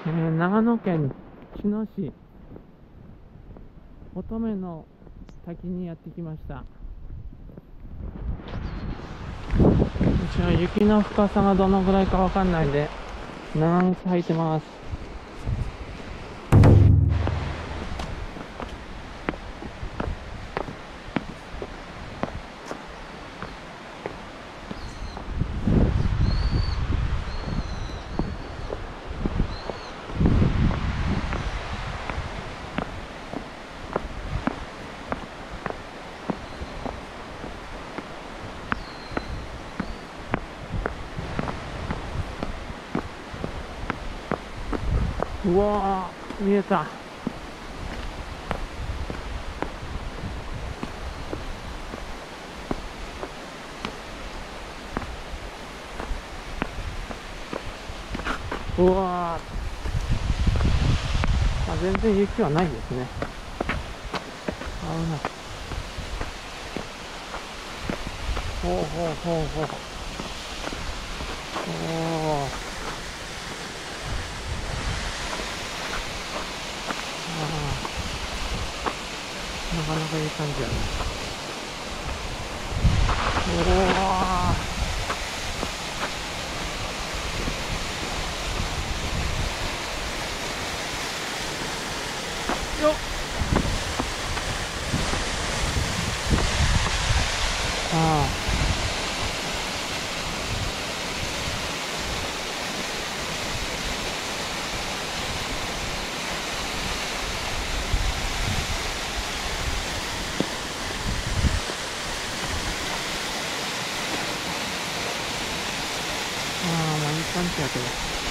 長野県茅野市乙女の滝にやってきました。一応雪の深さがどのぐらいかわかんないんで長靴履いてます。うわー、見えた。うわー、全然雪はないですね。危ない。ほうほうほうほう。おー、なかなかいい感じやね。おーよっ。あまあいい感じやけど。